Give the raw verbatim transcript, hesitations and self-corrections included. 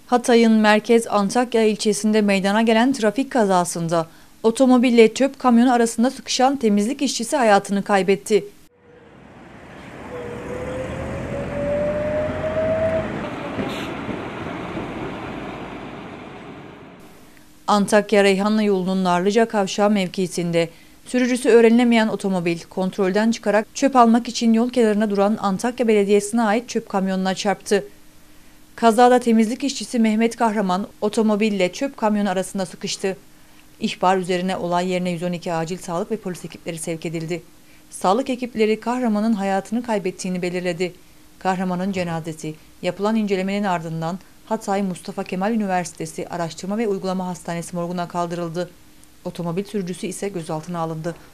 Hatay'ın merkez Antakya ilçesinde meydana gelen trafik kazasında otomobille çöp kamyonu arasında sıkışan temizlik işçisi hayatını kaybetti. Antakya-Reyhanlı yolunun Narlıca Kavşağı mevkisinde sürücüsü öğrenilemeyen otomobil kontrolden çıkarak çöp almak için yol kenarına duran Antakya Belediyesi'ne ait çöp kamyonuna çarptı. Kazada temizlik işçisi Mehmet Kahraman otomobille çöp kamyonu arasında sıkıştı. İhbar üzerine olay yerine yüz on iki acil sağlık ve polis ekipleri sevk edildi. Sağlık ekipleri Kahraman'ın hayatını kaybettiğini belirledi. Kahraman'ın cenazesi yapılan incelemenin ardından Hatay Mustafa Kemal Üniversitesi Araştırma ve Uygulama Hastanesi morguna kaldırıldı. Otomobil sürücüsü ise gözaltına alındı.